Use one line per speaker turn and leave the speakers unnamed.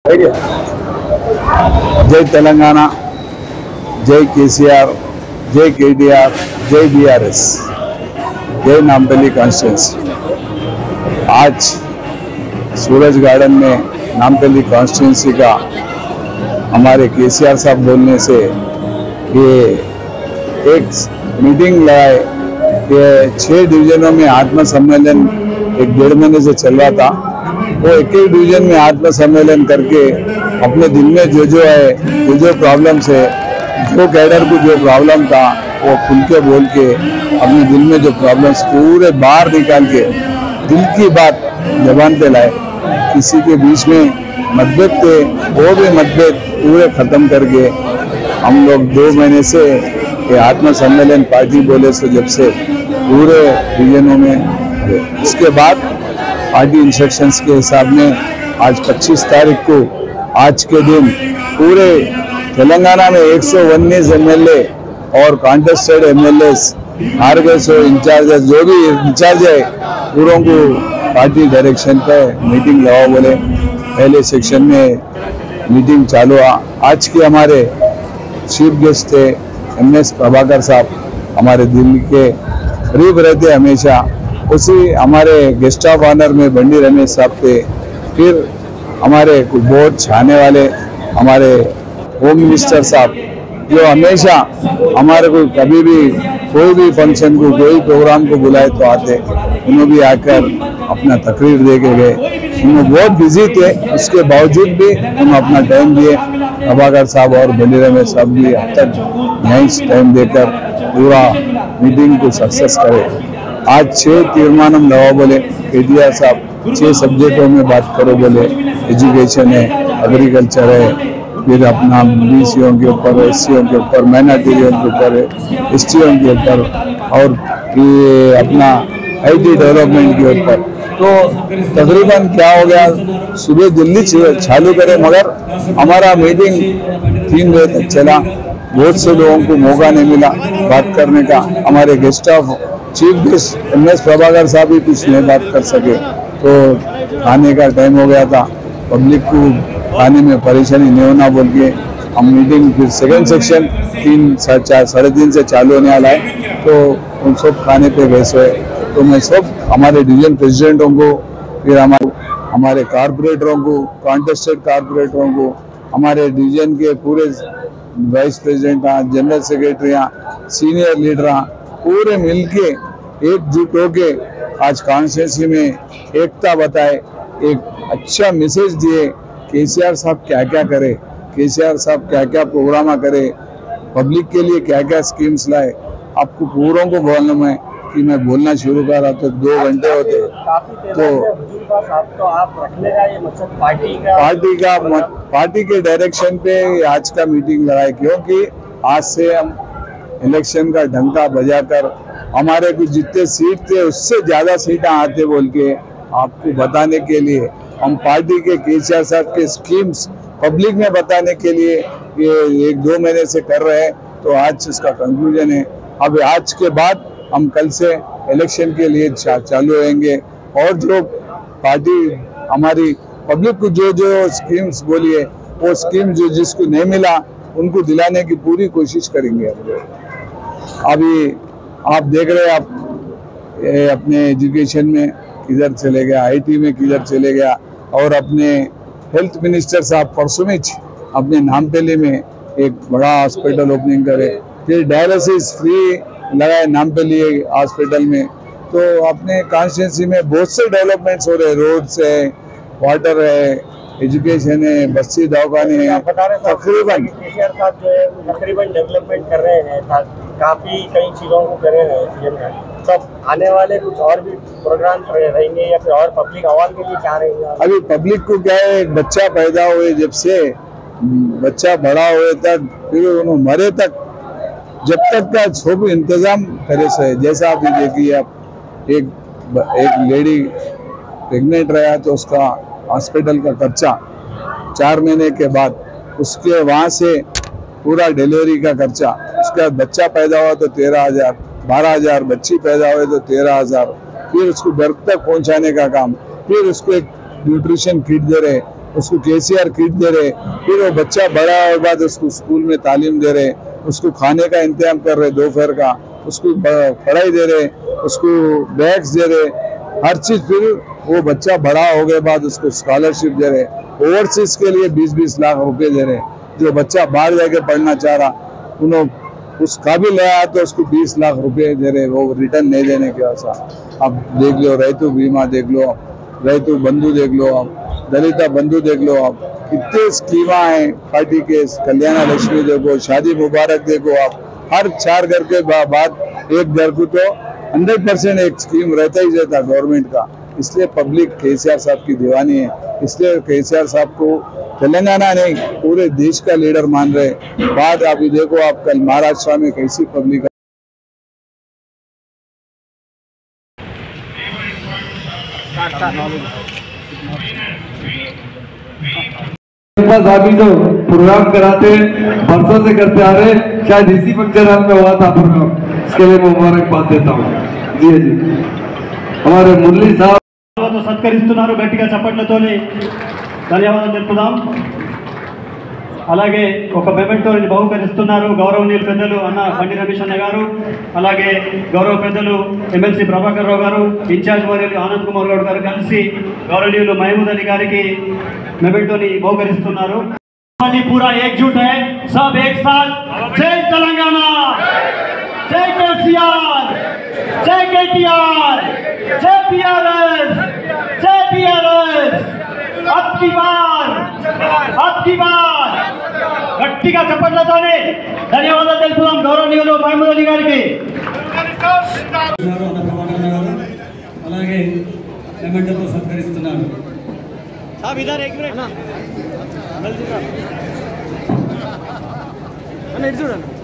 जय तेलंगाना, जय केसीआर, जय केटीआर, जय बीआरएस, जय नामपल्ली कॉन्स्टिट्यूंसी। आज सूरज गार्डन में नामपल्ली कॉन्स्टिट्यूंसी का हमारे केसीआर साहब बोलने से ये एक मीटिंग लगाए कि 6 डिवीजनों में आत्म सम्मेलन 1-1.5 महीने से चल रहा था। वो एक डिवीजन में आत्म सम्मेलन करके अपने दिल में जो है जो प्रॉब्लम्स है, जो कैडर को जो प्रॉब्लम था वो खुल के बोल के अपने दिल में जो प्रॉब्लम्स पूरे बाहर निकाल के दिल की बात जबान पे लाए। किसी के बीच में मतभेद थे, वो भी मतभेद पूरे खत्म करके हम लोग 2 महीने से ये आत्म सम्मेलन पार्टी बोले से जब से पूरे डिवीजनों में, उसके बाद पार्टी इंस्ट्रक्शंस के हिसाब में आज 25 तारीख को आज के दिन पूरे तेलंगाना में 119 एमएलए और कॉन्टेस्टेड एमएलएस हार गए। सो इंचार्जेस जो भी इंचार्ज है पूरों को पार्टी डायरेक्शन पे मीटिंग लगाओ बोले। पहले सेक्शन में मीटिंग चालू हुआ। आज के हमारे चीफ गेस्ट थे MS प्रभाकर साहब, हमारे दिल्ली के करीब रहते हमेशा। उसी हमारे गेस्ट ऑफ ऑनर में बंडी रमेश साहब थे। फिर हमारे बोर्ड छाने वाले हमारे होम मिनिस्टर साहब, जो हमेशा हमारे को कभी भी कोई भी फंक्शन को कोई प्रोग्राम को बुलाए तो आते, उन्होंने भी आकर अपना तकरीर दे के गए। उन्होंने बहुत बिजी थे, उसके बावजूद भी उन्होंने अपना टाइम दिए। प्रभाकर साहब और बंडी रमेश साहब भी अब तक यहीं टाइम देकर पूरा मीटिंग को सक्सेस करे। आज 6 तीर्मानम लगाओ बोले केटीआर साहब, 6 सब्जेक्टों में बात करो बोले। एजुकेशन है, एग्रीकल्चर है, फिर अपना BCO के ऊपर, SCO के ऊपर, माइनॉरिटियों के ऊपर, STO के ऊपर, और ये अपना IT डेवलपमेंट के ऊपर। तो तकरीबन क्या हो गया, सुबह जल्दी चालू करे मगर हमारा मीटिंग 3 बजे तक चला। बहुत से लोगों को मौका नहीं मिला बात करने का। हमारे guest of chief guest MS Prabhakar साहब भी कुछ नहीं बात कर सके, तो खाने का टाइम हो गया था। पब्लिक को खाने में परेशानी नहीं होना बोल के हम मीटिंग फिर सेकेंड सेक्शन 3, 4, 3:30 से चालू होने वाला है। तो उन सब खाने पे गए सोए। तो मैं सब हमारे डिवीजन प्रेसिडेंटों को, फिर हमारे कारपोरेटरों को, कॉन्टेस्टेड कारपोरेटरों को, हमारे डिवीजन के पूरे vice president, general secretary, senior leader पूरे मिलके एकजुट होके आज कॉन्स्टिट्यूंसी में एकता बताए, एक अच्छा मैसेज दिए। केसीआर साहब क्या क्या करे, केसीआर साहब क्या क्या प्रोग्राम करे, पब्लिक के लिए क्या क्या स्कीम्स लाए। आपको पूरों को मालूम है कि मैं बोलना शुरू कर रहा तो 2 घंटे होते। तो आप रखने का ये मकसद पार्टी के डायरेक्शन पे आज का मीटिंग लगाए, क्योंकि आज से हम इलेक्शन का डंका बजाकर हमारे कुछ जितने सीट थे उससे ज्यादा सीटें आते बोल के आपको बताने के लिए, हम पार्टी के केसीआर साहब के स्कीम्स पब्लिक में बताने के लिए ये 1-2 महीने से कर रहे हैं। तो आज इसका कंक्लूजन है। अब आज के बाद हम कल से इलेक्शन के लिए चालू होंगे, और जो पार्टी हमारी पब्लिक को जो स्कीम्स बोली है वो स्कीम जो जिसको नहीं मिला उनको दिलाने की पूरी कोशिश करेंगे। अभी आप देख रहे हैं, आप अपने एजुकेशन में किधर चले गया, IT में किधर चले गया, और अपने हेल्थ मिनिस्टर साहब परसों में अपने नामपल्ली में एक बड़ा हॉस्पिटल ओपनिंग करे, फिर डायलिसिस फ्री लगाए नामपल्ली हॉस्पिटल में। तो अपने कॉन्स्टिट्यूंसी में बहुत से डेवलपमेंट्स हो रहे, रोड्स है, वाटर है, एजुकेशन है, बस्ती दवाखाने हैं। तकरीबन
डेवलपमेंट कर रहे हैं, काफी कई चीजों को कर रहे हैं। सब आने वाले कुछ और भी प्रोग्राम रहेंगे या फिर और पब्लिक आवाम के लिए क्या रहेंगे?
अभी पब्लिक को क्या है, बच्चा पैदा हुए जब से बच्चा बड़ा हुए तक, फिर उन्होंने मरे तक, जब तक का सब इंतजाम करे से। जैसा आप देखिए, आप एक लेडी प्रेग्नेंट रहा तो उसका हॉस्पिटल का खर्चा 4 महीने के बाद, उसके वहाँ से पूरा डिलीवरी का खर्चा, उसका बच्चा पैदा हुआ तो 13,000, 12,000, बच्ची पैदा हुए तो 13,000, फिर उसको घर तक पहुँचाने का काम, फिर उसको एक न्यूट्रिशन किट दे रहे, उसको केसीआर किट दे रहे, फिर वो बच्चा बड़ा होने के बाद उसको स्कूल में तालीम दे रहे, उसको खाने का इंतजाम कर रहे दोपहर का, उसको पढ़ाई दे रहे, उसको बैग्स दे रहे, हर चीज। फिर वो बच्चा बड़ा हो गए बाद उसको स्कॉलरशिप दे रहे, ओवरसीज के लिए 20-20 लाख रुपए दे रहे। जो बच्चा बाहर जाके पढ़ना चाह रहा उन्होंने उस काबिल आया तो उसको 20 लाख रुपए दे रहे, वो रिटर्न नहीं देने के ऐसा। अब देख लो रैतु बीमा देख लो, रैतु बंधु देख लो, आप दलिता बंधु देख लो, आप कितने स्कीमा है पार्टी के, कल्याण लक्ष्मी देखो, शादी मुबारक देखो, आप हर 4 घर के बाद एक घर को तो 100% एक स्कीम रहता ही रहता गवर्नमेंट का। इसलिए पब्लिक केसीआर साहब की दीवानी है, इसलिए केसीआर साहब को तेलंगाना नहीं पूरे देश का लीडर मान रहे। बात अभी देखो आप कल महाराष्ट्र में कैसी पब्लिक
अभी जो प्रोग्राम कराते बरसों से करते आ रहे, शायद इसी फंक्शन में हुआ था प्रोग्राम, इसके लिए मैं मुबारकबाद देता हूँ। जी जी हमारे मुरली साहब
సత్కరిస్తున్నారు, గట్టిగా చప్పట్లతోని ధన్యవాదాలు తెలుపుదాం. అలాగే ఒక మెమెంటోని బహుకరిస్తున్నారు గౌరవనీయులు పెద్దలు అన్న బండి రమేష్ అన్న గారు, అలాగే గౌరవ పెద్దలు ఎమ్మెల్సీ ప్రభాకర్ రావు గారు, ఇన్ఛార్జ్ వర్యులు ఆనంద్ కుమార్ గౌడ్ గారు కలిసి గౌరవనీయులు మహమూద్ అలీ గారికి మెమెంటోని బహుకరిస్తున్నారు. पूरा एकजुट है, सब एक साथ जय तेलंगाना, जय केसीआर, जय केटीआर, जय बीआरएस, जय बीआरएस। अब की बार గట్టిగా చప్పట్లతోనే ధన్యవాదాలు తెలుపుదాం గౌరవనీయులు మహమూద్ అలీ గారికి. అలాగే మెమెంటోతో సత్కరిస్తున్నారు. साहब इधर एक मिनट ना,